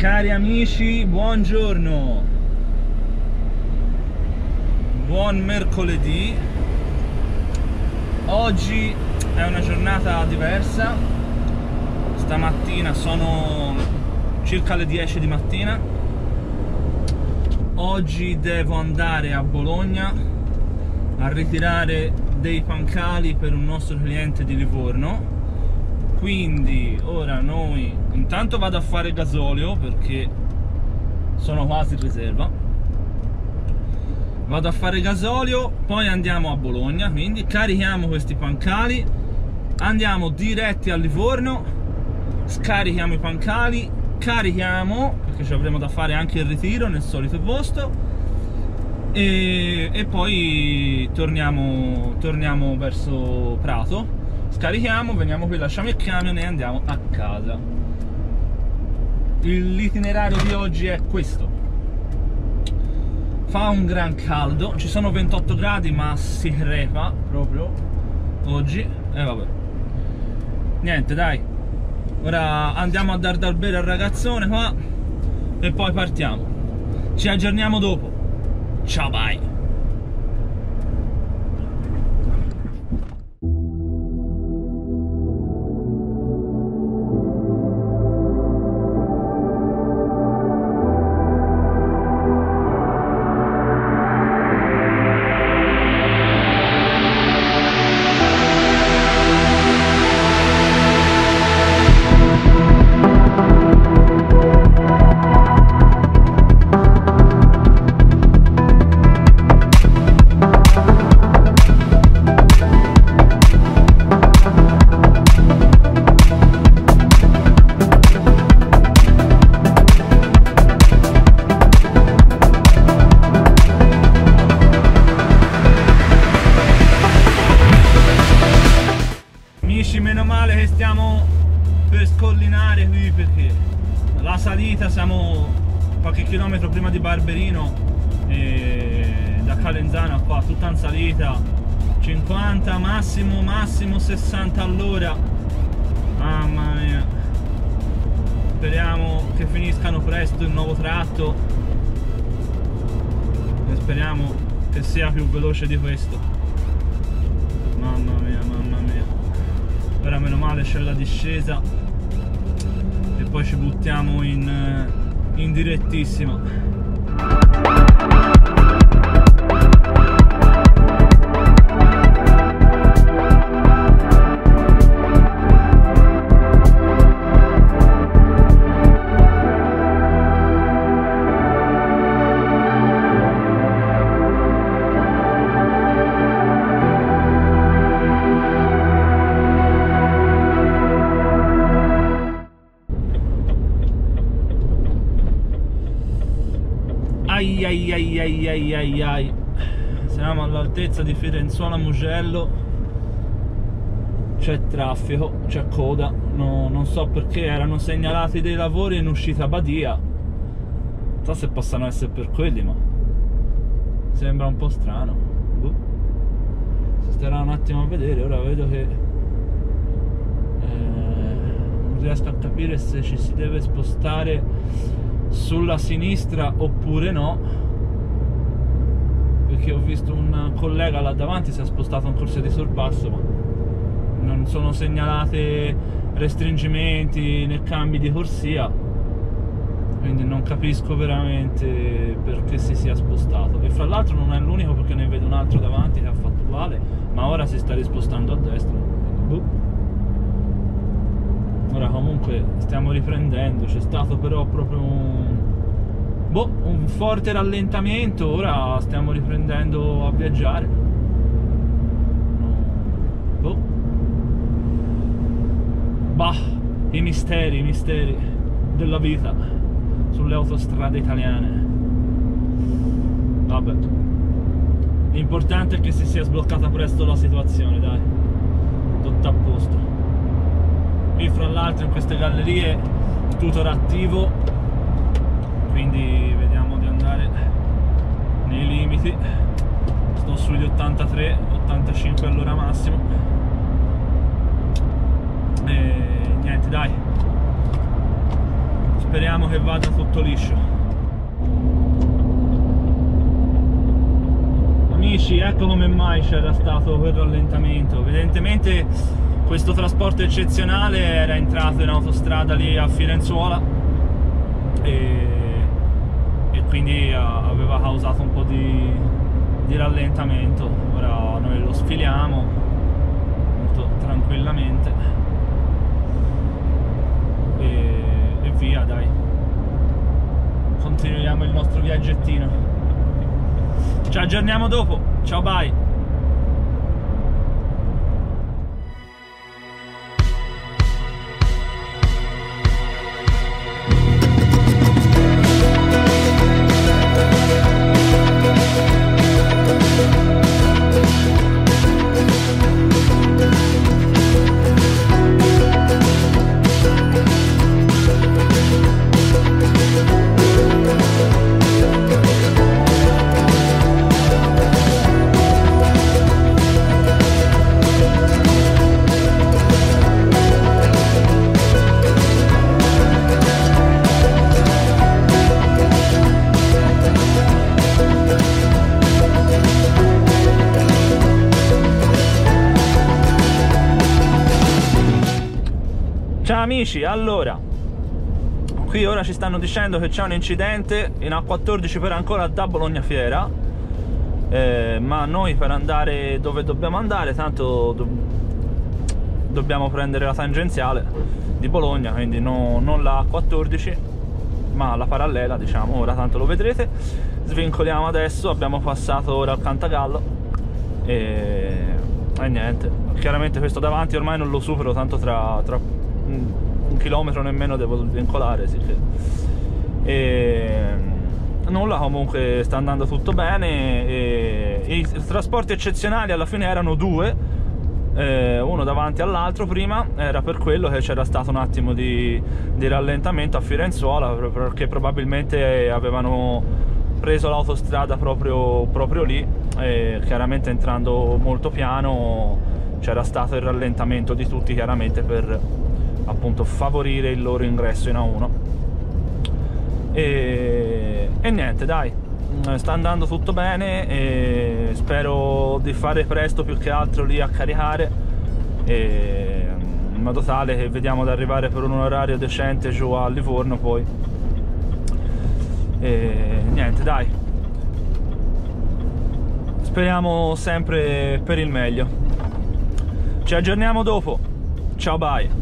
Cari amici, buongiorno, buon mercoledì. Oggi è una giornata diversa. Stamattina sono circa le 10 di mattina. Oggi devo andare a Bologna a ritirare dei pancali per un nostro cliente di Livorno. Quindi ora noi intanto vado a fare gasolio perché sono quasi in riserva. Vado a fare gasolio, poi andiamo a Bologna, quindi carichiamo questi pancali, andiamo diretti a Livorno, scarichiamo i pancali, carichiamo perché ci avremo da fare anche il ritiro nel solito posto e poi torniamo verso Prato. Scarichiamo, veniamo qui, lasciamo il camion e andiamo a casa. L'itinerario di oggi è questo. Fa un gran caldo, ci sono 28 gradi ma si crepa proprio oggi. E vabbè, niente, dai, ora andiamo a dar da bere al ragazzone qua e poi partiamo. Ci aggiorniamo dopo. Ciao, bye. Meno male che stiamo per scollinare qui perché la salita siamo qualche chilometro prima di Barberino e da Calenzano a qua tutta in salita, 50 massimo 60 all'ora. Mamma mia, speriamo che finiscano presto il nuovo tratto e speriamo che sia più veloce di questo. Mamma mia. Ora meno male c'è la discesa e poi ci buttiamo in direttissima. Ai. Siamo all'altezza di Firenzuola Mugello, c'è traffico, c'è coda, non so perché erano segnalati dei lavori in uscita Badia, non so se possano essere per quelli, ma sembra un po' strano. Si starà un attimo a vedere. Ora vedo che non riesco a capire se ci si deve spostare sulla sinistra oppure no, perché ho visto un collega là davanti si è spostato in corsia di sorpasso, ma non sono segnalate restringimenti né cambi di corsia, quindi non capisco veramente perché si sia spostato. E fra l'altro non è l'unico, perché ne vedo un altro davanti che ha fatto uguale, ma ora si sta rispostando a destra, quindi ora comunque stiamo riprendendo. C'è stato però proprio un forte rallentamento, ora stiamo riprendendo a viaggiare. I misteri della vita sulle autostrade italiane. Vabbè, l'importante è che si sia sbloccata presto la situazione, dai, tutto a posto. Qui fra l'altro in queste gallerie il tutor attivo, quindi vediamo di andare nei limiti. Sto sugli 83-85 all'ora massimo e niente, dai, speriamo che vada tutto liscio. Amici, ecco come mai c'era stato quel rallentamento. Evidentemente questo trasporto eccezionale era entrato in autostrada lì a Firenzuola e quindi aveva causato un po' di rallentamento. Ora noi lo sfiliamo molto tranquillamente e via, dai, continuiamo il nostro viaggettino. Ci aggiorniamo dopo, ciao, bye. Ciao amici, allora, qui ora ci stanno dicendo che c'è un incidente in A14 per ancora da Bologna Fiera, ma noi per andare dove dobbiamo andare tanto dobbiamo prendere la tangenziale di Bologna, quindi non la A14 ma la parallela, diciamo. Ora tanto lo vedrete. Svincoliamo adesso, abbiamo passato ora il Cantagallo e niente, chiaramente questo davanti ormai non lo supero, tanto tra un chilometro nemmeno devo svincolare, sì, e nulla, comunque sta andando tutto bene. E i trasporti eccezionali alla fine erano due, uno davanti all'altro. Prima era per quello che c'era stato un attimo di rallentamento a Firenzuola, perché probabilmente avevano preso l'autostrada proprio lì, e chiaramente entrando molto piano c'era stato il rallentamento di tutti, chiaramente per appunto favorire il loro ingresso in A1 e niente, dai, sta andando tutto bene e spero di fare presto più che altro lì a caricare, in modo tale che vediamo di arrivare per un orario decente giù a Livorno poi. E niente, dai, speriamo sempre per il meglio. Ci aggiorniamo dopo, ciao, bye.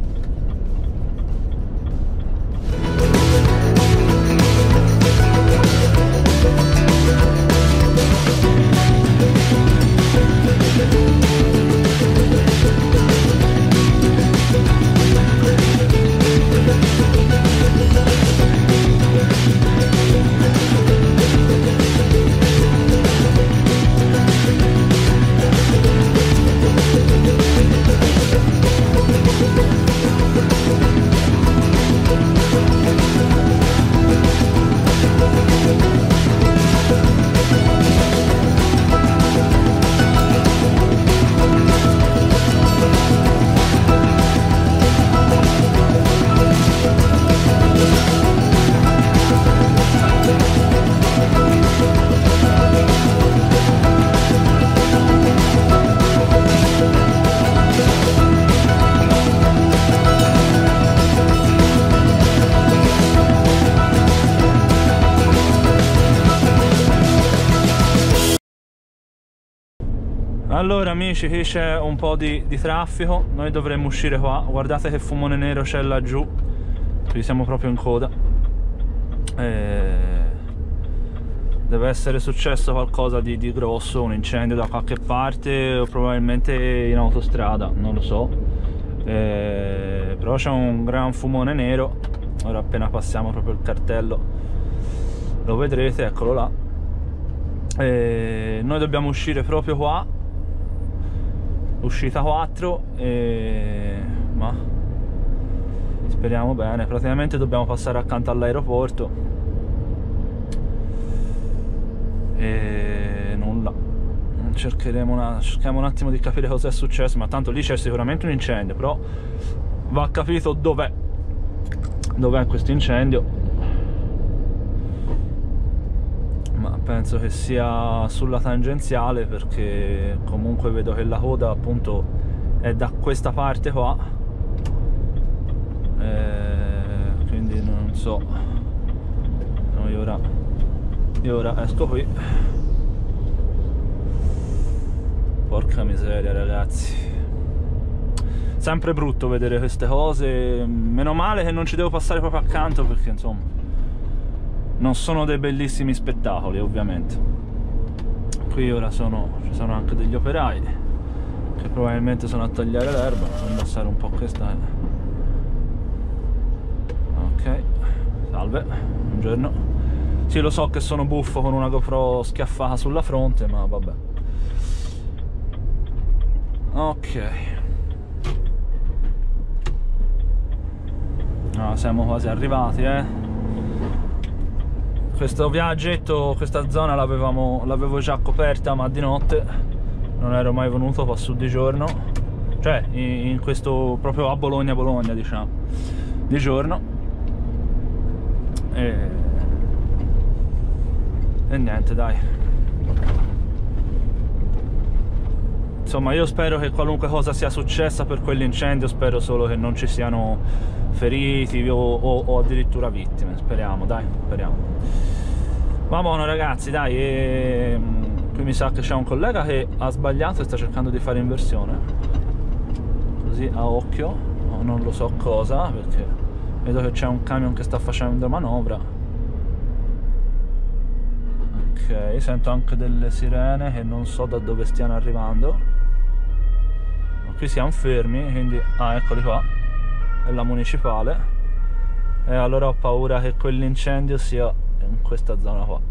Allora amici, qui c'è un po' di traffico, noi dovremmo uscire qua, guardate che fumone nero c'è laggiù, qui siamo proprio in coda, deve essere successo qualcosa di grosso, un incendio da qualche parte o probabilmente in autostrada, non lo so, però c'è un gran fumone nero. Ora appena passiamo proprio il cartello lo vedrete, eccolo là. Noi dobbiamo uscire proprio qua, uscita 4, ma speriamo bene. Praticamente dobbiamo passare accanto all'aeroporto e nulla, cerchiamo un attimo di capire cosa è successo, ma tanto lì c'è sicuramente un incendio, però va capito dov'è. dov'è questo incendio, ma penso che sia sulla tangenziale, perché comunque vedo che la coda appunto è da questa parte qua, quindi non so. No, io ora esco qui. Porca miseria, ragazzi, sempre brutto vedere queste cose. Meno male che non ci devo passare proprio accanto, perché insomma non sono dei bellissimi spettacoli, ovviamente. Qui ora ci sono anche degli operai che probabilmente sono a tagliare l'erba. Abbassare un po' questa. Ok, salve, buongiorno. Sì, lo so che sono buffo con una GoPro schiaffata sulla fronte, ma vabbè. Ok, no, siamo quasi arrivati, Questo viaggetto, questa zona l'avevo già coperta, ma di notte non ero mai venuto qua su di giorno, cioè in questo proprio a Bologna, diciamo, di giorno. E niente, dai. Insomma, io spero che qualunque cosa sia successa per quell'incendio, spero solo che non ci siano feriti o addirittura vittime. Speriamo, dai, speriamo. Va buono, ragazzi, dai. Qui mi sa che c'è un collega che ha sbagliato e sta cercando di fare inversione, così a occhio, non lo so cosa, perché vedo che c'è un camion che sta facendo manovra. Ok, sento anche delle sirene che non so da dove stiano arrivando. Qui siamo fermi, quindi eccoli qua, è la municipale, e allora ho paura che quell'incendio sia in questa zona qua.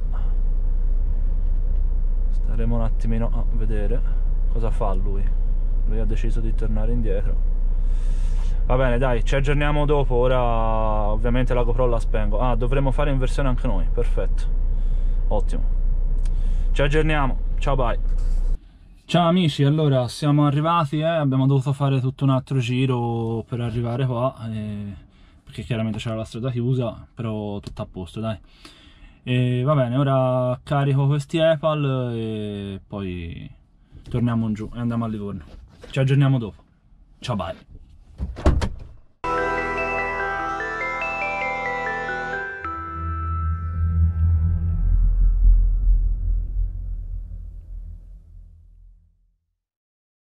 Staremo un attimino a vedere cosa fa lui ha deciso di tornare indietro. Va bene, dai, ci aggiorniamo dopo. Ora ovviamente la GoPro la spengo. Dovremmo fare inversione anche noi, perfetto, ottimo, ci aggiorniamo, ciao, bye. Ciao amici, allora siamo arrivati, abbiamo dovuto fare tutto un altro giro per arrivare qua, perché chiaramente c'era la strada chiusa, però tutto a posto, dai. E va bene, ora carico questi Epal e poi torniamo in giù e andiamo a Livorno. Ci aggiorniamo dopo. Ciao, bye.